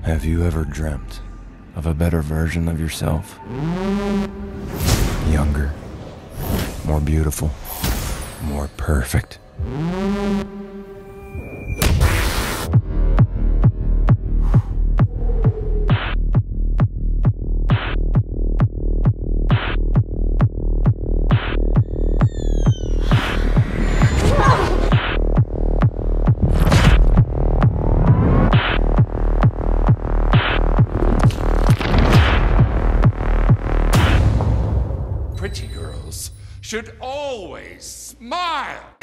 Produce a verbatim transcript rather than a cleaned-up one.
Have you ever dreamt of a better version of yourself? Younger, more beautiful, more perfect. Pretty girls should always smile.